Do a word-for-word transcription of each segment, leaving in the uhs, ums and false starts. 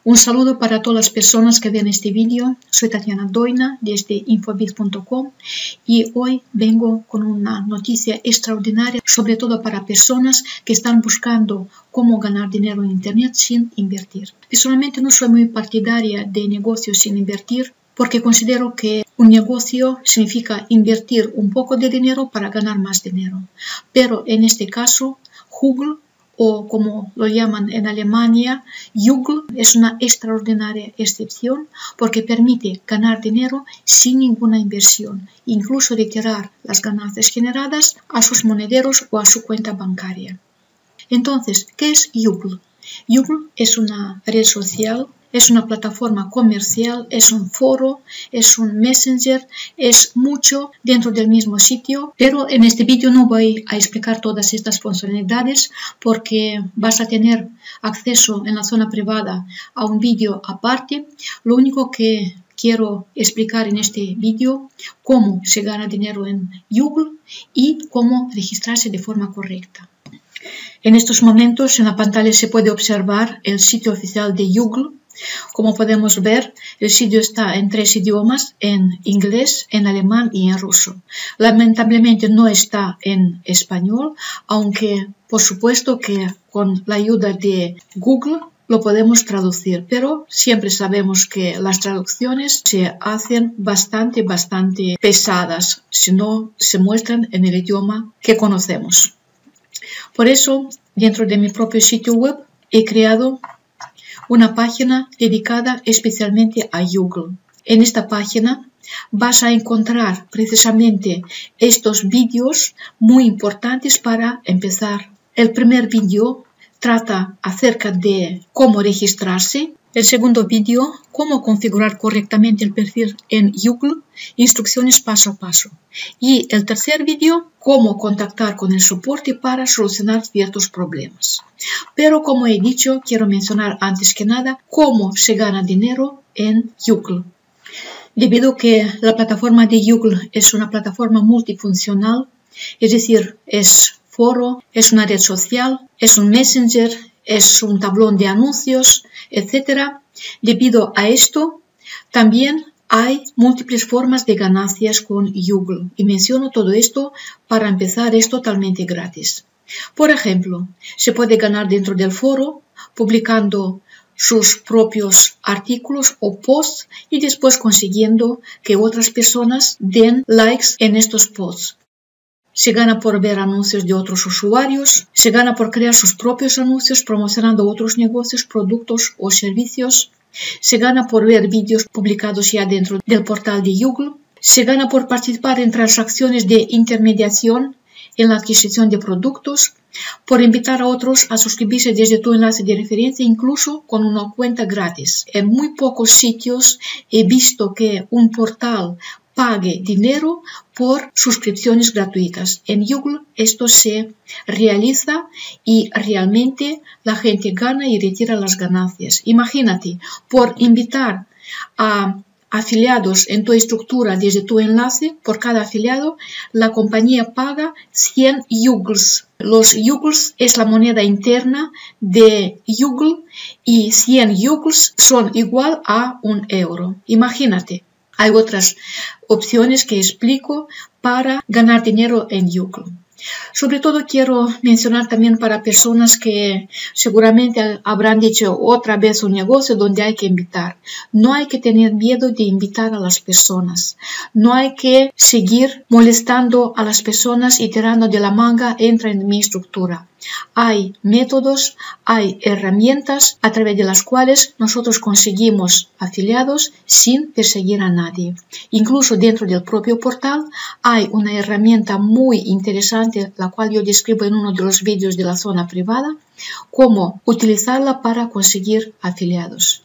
Un saludo para todas las personas que ven este vídeo. Soy Tatiana Doina desde Infobiz punto com y hoy vengo con una noticia extraordinaria, sobre todo para personas que están buscando cómo ganar dinero en Internet sin invertir. Personalmente no soy muy partidaria de negocios sin invertir porque considero que un negocio significa invertir un poco de dinero para ganar más dinero. Pero en este caso, Google, o como lo llaman en Alemania, Google, es una extraordinaria excepción porque permite ganar dinero sin ninguna inversión, incluso retirar las ganancias generadas a sus monederos o a su cuenta bancaria. Entonces, ¿qué es Google? Google es una red social, es una plataforma comercial, es un foro, es un messenger, es mucho dentro del mismo sitio, pero en este vídeo no voy a explicar todas estas funcionalidades porque vas a tener acceso en la zona privada a un vídeo aparte. Lo único que quiero explicar en este vídeo cómo se gana dinero en Google y cómo registrarse de forma correcta. En estos momentos en la pantalla se puede observar el sitio oficial de Google. Como podemos ver, el sitio está en tres idiomas, en inglés, en alemán y en ruso. Lamentablemente no está en español, aunque por supuesto que con la ayuda de Google lo podemos traducir, pero siempre sabemos que las traducciones se hacen bastante, bastante pesadas si no se muestran en el idioma que conocemos. Por eso, dentro de mi propio sitio web, he creado una página dedicada especialmente a Google. En esta página vas a encontrar precisamente estos vídeos muy importantes para empezar. El primer vídeo trata acerca de cómo registrarse. El segundo vídeo, cómo configurar correctamente el perfil en Google, instrucciones paso a paso. Y el tercer vídeo, cómo contactar con el soporte para solucionar ciertos problemas. Pero como he dicho, quiero mencionar antes que nada cómo se gana dinero en Google. Debido a que la plataforma de Google es una plataforma multifuncional, es decir, es foro, es una red social, es un messenger, es un tablón de anuncios, etcétera. Debido a esto, también hay múltiples formas de ganancias con Google. Y menciono todo esto para empezar, es totalmente gratis. Por ejemplo, se puede ganar dentro del foro publicando sus propios artículos o posts y después consiguiendo que otras personas den likes en estos posts. Se gana por ver anuncios de otros usuarios, se gana por crear sus propios anuncios promocionando otros negocios, productos o servicios, se gana por ver vídeos publicados ya dentro del portal de Google, se gana por participar en transacciones de intermediación en la adquisición de productos, por invitar a otros a suscribirse desde tu enlace de referencia, incluso con una cuenta gratis. En muy pocos sitios he visto que un portal pague dinero por suscripciones gratuitas. En Google esto se realiza y realmente la gente gana y retira las ganancias. Imagínate, por invitar a afiliados en tu estructura desde tu enlace, por cada afiliado, la compañía paga cien Googles. Los Googles es la moneda interna de Google y cien Googles son igual a un euro. Imagínate. Hay otras opciones que explico para ganar dinero en Google. Sobre todo quiero mencionar también para personas que seguramente habrán dicho otra vez un negocio donde hay que invitar. No hay que tener miedo de invitar a las personas. No hay que seguir molestando a las personas y tirando de la manga, entra en mi estructura. Hay métodos, hay herramientas a través de las cuales nosotros conseguimos afiliados sin perseguir a nadie. Incluso dentro del propio portal hay una herramienta muy interesante, la cual yo describo en uno de los vídeos de la zona privada, cómo utilizarla para conseguir afiliados.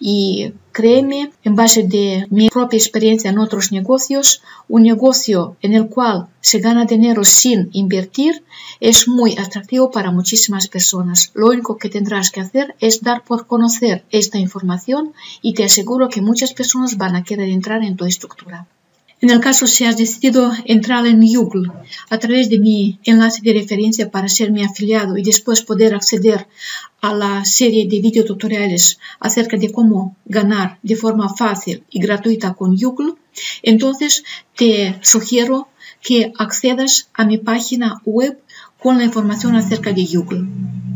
Y créeme, en base de mi propia experiencia en otros negocios, un negocio en el cual se gana dinero sin invertir es muy atractivo para muchísimas personas. Lo único que tendrás que hacer es dar por conocer esta información y te aseguro que muchas personas van a querer entrar en tu estructura. En el caso si has decidido entrar en Google a través de mi enlace de referencia para ser mi afiliado y después poder acceder a la serie de videotutoriales acerca de cómo ganar de forma fácil y gratuita con Google, entonces te sugiero que accedas a mi página web con la información acerca de Google.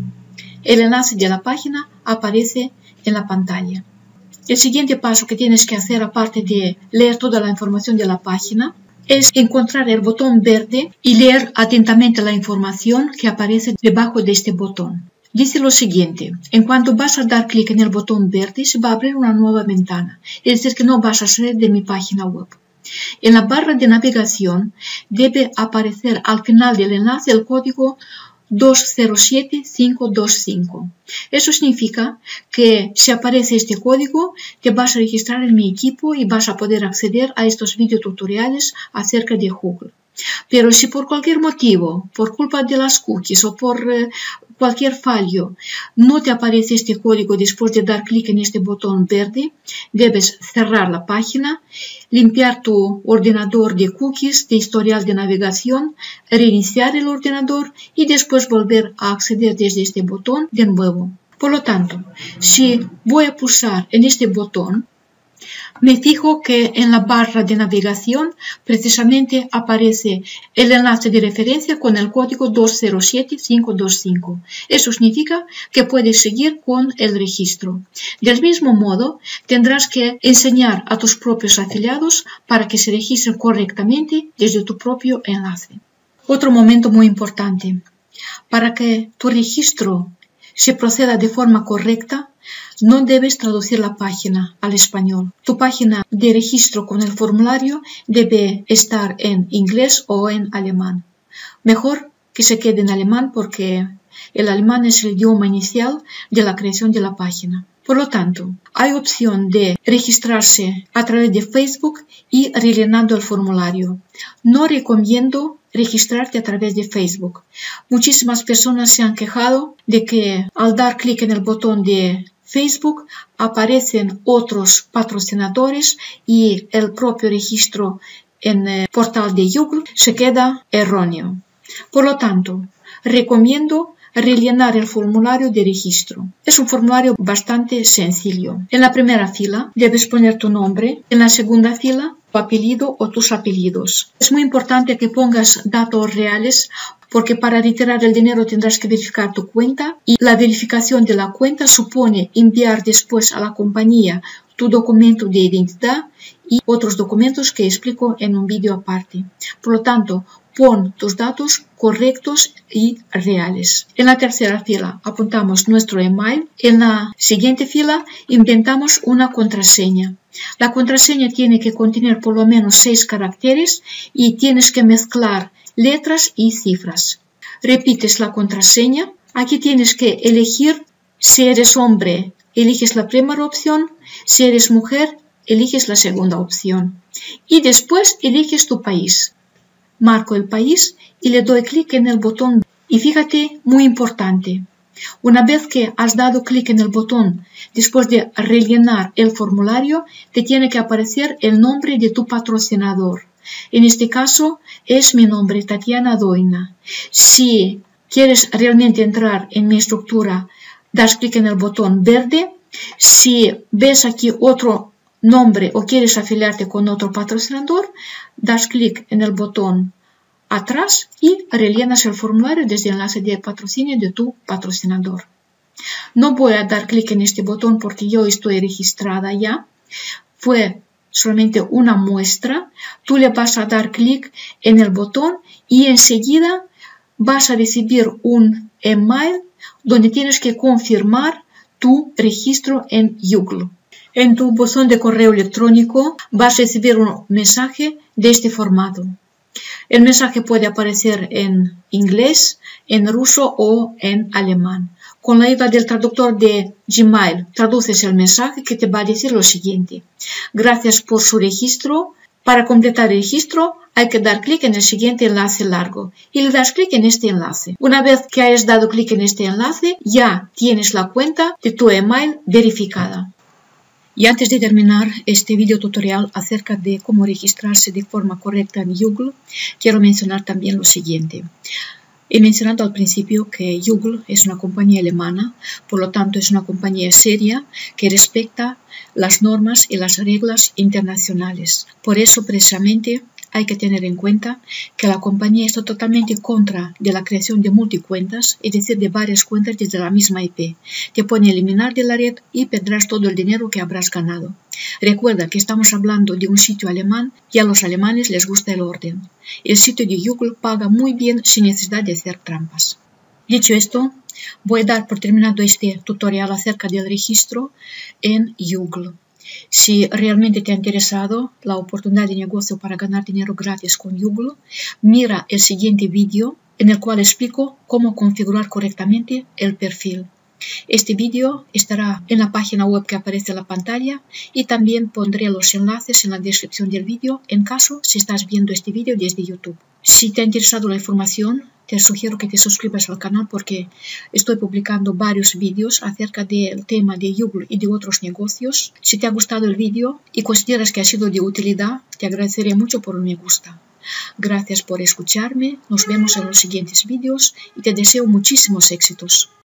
El enlace de la página aparece en la pantalla. El siguiente paso que tienes que hacer, aparte de leer toda la información de la página, es encontrar el botón verde y leer atentamente la información que aparece debajo de este botón. Dice lo siguiente: en cuanto vas a dar clic en el botón verde, se va a abrir una nueva ventana, es decir, que no vas a salir de mi página web. En la barra de navegación debe aparecer al final del enlace el código dos cero siete cinco dos cinco. Eso significa que si aparece este código, te vas a registrar en mi equipo y vas a poder acceder a estos videotutoriales acerca de Google. Pero si por cualquier motivo, por culpa de las cookies o por eh, cualquier fallo, no te aparece este código después de dar clic en este botón verde, debes cerrar la página, limpiar tu ordenador de cookies, de historial de navegación, reiniciar el ordenador y después volver a acceder desde este botón de nuevo. Por lo tanto, si voy a pulsar en este botón, me fijo que en la barra de navegación precisamente aparece el enlace de referencia con el código dos cero siete cinco dos cinco. Eso significa que puedes seguir con el registro. Del mismo modo, tendrás que enseñar a tus propios afiliados para que se registren correctamente desde tu propio enlace. Otro momento muy importante. Para que tu registro se proceda de forma correcta, no debes traducir la página al español. Tu página de registro con el formulario debe estar en inglés o en alemán. Mejor que se quede en alemán porque el alemán es el idioma inicial de la creación de la página. Por lo tanto, hay opción de registrarse a través de Facebook y rellenando el formulario. No recomiendo registrarte a través de Facebook. Muchísimas personas se han quejado de que al dar clic en el botón de Facebook aparecen otros patrocinadores y el propio registro en el portal de Google se queda erróneo. Por lo tanto, recomiendo rellenar el formulario de registro. Es un formulario bastante sencillo. En la primera fila debes poner tu nombre, en la segunda fila tu apellido o tus apellidos. Es muy importante que pongas datos reales porque para retirar el dinero tendrás que verificar tu cuenta y la verificación de la cuenta supone enviar después a la compañía tu documento de identidad y otros documentos que explico en un vídeo aparte. Por lo tanto, pon tus datos correctos y reales. En la tercera fila apuntamos nuestro email. En la siguiente fila inventamos una contraseña. La contraseña tiene que contener por lo menos seis caracteres y tienes que mezclar letras y cifras. Repites la contraseña. Aquí tienes que elegir si eres hombre, eliges la primera opción. Si eres mujer, eliges la segunda opción. Y después eliges tu país. Marco el país y le doy clic en el botón. Y fíjate, muy importante, una vez que has dado clic en el botón, después de rellenar el formulario, te tiene que aparecer el nombre de tu patrocinador. En este caso es mi nombre, Tatiana Doina. Si quieres realmente entrar en mi estructura, das clic en el botón verde. Si ves aquí otro nombre o quieres afiliarte con otro patrocinador, das clic en el botón atrás y rellenas el formulario desde el enlace de patrocinio de tu patrocinador. No voy a dar clic en este botón porque yo estoy registrada ya. Fue solamente una muestra. Tú le vas a dar clic en el botón y enseguida vas a recibir un email donde tienes que confirmar tu registro en Google. En tu buzón de correo electrónico vas a recibir un mensaje de este formato. El mensaje puede aparecer en inglés, en ruso o en alemán. Con la ayuda del traductor de Gmail, traduces el mensaje que te va a decir lo siguiente. Gracias por su registro. Para completar el registro hay que dar clic en el siguiente enlace largo y le das clic en este enlace. Una vez que hayas dado clic en este enlace, ya tienes la cuenta de tu email verificada. Y antes de terminar este video tutorial acerca de cómo registrarse de forma correcta en Google, quiero mencionar también lo siguiente. He mencionado al principio que Google es una compañía alemana, por lo tanto es una compañía seria que respeta las normas y las reglas internacionales. Por eso, precisamente, hay que tener en cuenta que la compañía está totalmente contra de la creación de multicuentas, es decir, de varias cuentas desde la misma I P. Te pone a eliminar de la red y perderás todo el dinero que habrás ganado. Recuerda que estamos hablando de un sitio alemán y a los alemanes les gusta el orden. El sitio de Google paga muy bien sin necesidad de hacer trampas. Dicho esto, voy a dar por terminado este tutorial acerca del registro en Google. Si realmente te ha interesado la oportunidad de negocio para ganar dinero gratis con Google, mira el siguiente vídeo en el cual explico cómo configurar correctamente el perfil. Este vídeo estará en la página web que aparece en la pantalla y también pondré los enlaces en la descripción del vídeo en caso si estás viendo este vídeo desde YouTube. Si te ha interesado la información, te sugiero que te suscribas al canal porque estoy publicando varios vídeos acerca del tema de Google y de otros negocios. Si te ha gustado el vídeo y consideras que ha sido de utilidad, te agradeceré mucho por un me gusta. Gracias por escucharme, nos vemos en los siguientes vídeos y te deseo muchísimos éxitos.